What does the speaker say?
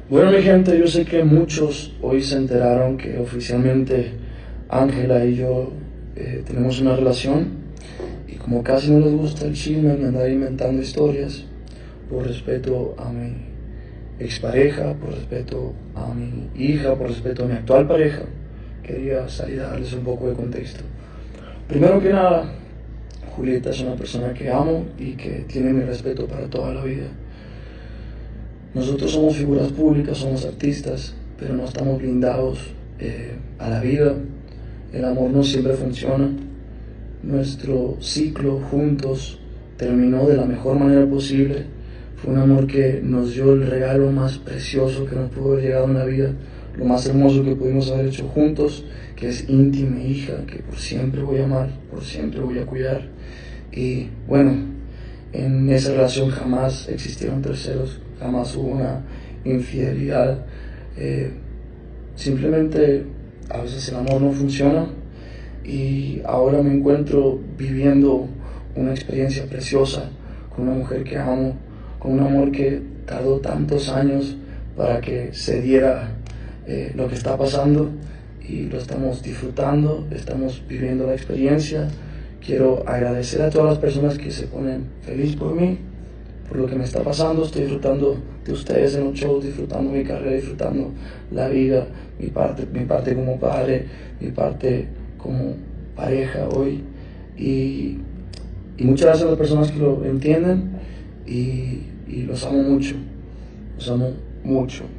Bueno, mi gente, yo sé que muchos hoy se enteraron que oficialmente Ángela y yo tenemos una relación, y como casi no les gusta el chisme ni andar inventando historias, por respeto a mi expareja, por respeto a mi hija, por respeto a mi actual pareja, quería salir a darles un poco de contexto. Primero que nada, Julieta es una persona que amo y que tiene mi respeto para toda la vida. Nosotros somos figuras públicas, somos artistas, pero no estamos blindados a la vida. El amor no siempre funciona. Nuestro ciclo juntos terminó de la mejor manera posible. Fue un amor que nos dio el regalo más precioso que nos pudo haber llegado en la vida, lo más hermoso que pudimos haber hecho juntos, que es Inti, mi hija, que por siempre voy a amar, por siempre voy a cuidar. Y bueno, en esa relación jamás existieron terceros, jamás hubo una infidelidad. Simplemente a veces el amor no funciona, y ahora me encuentro viviendo una experiencia preciosa con una mujer que amo, con un amor que tardó tantos años para que se diera lo que está pasando, y lo estamos disfrutando, estamos viviendo la experiencia. Quiero agradecer a todas las personas que se ponen feliz por mí, por lo que me está pasando. Estoy disfrutando de ustedes en los shows, disfrutando mi carrera, disfrutando la vida, mi parte como padre, mi parte como pareja hoy. Y muchas gracias a las personas que lo entienden, y los amo mucho, los amo mucho.